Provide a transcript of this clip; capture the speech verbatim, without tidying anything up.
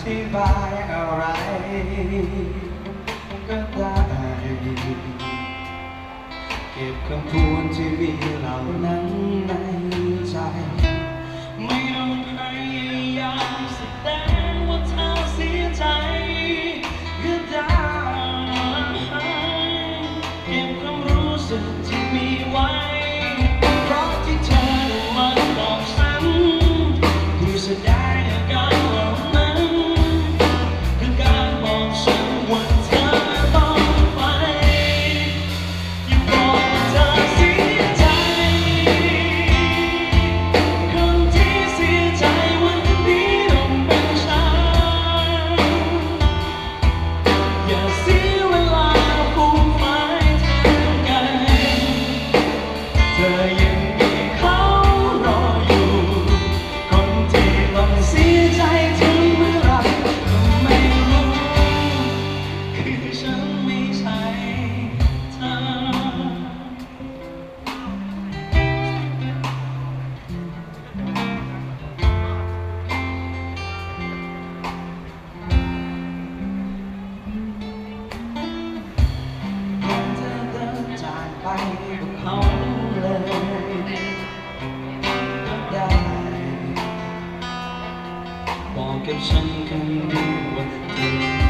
ธิบายอะไรก็ได้เก็บคำพูดที่มีเหล่านั้นในใจไม่ต้องพยายามแสดงว่าเธอเสียใจก็ได้เก็บความรู้สึกที่มีไว้เพราะที่เธอมาบอกฉันที่แสดงอาการเหล่านั้นคือการบอกฉันว่าเธอต้องไปอย่าบอกว่าเธอเสียใจคนที่เสียใจวันนี้ต้องเป็นฉันอย่าเสียเวลาฟูมฟายแทนกันเธอยังมีเขารออยู่คนที่ต้องเสียใจถึงเมื่อไรก็ไม่รู้คือฉันไม่ใช่เธอเธอเดินจากไปกับเขาเลยก็ได้บอกกับฉันคำเดียวว่าเธอ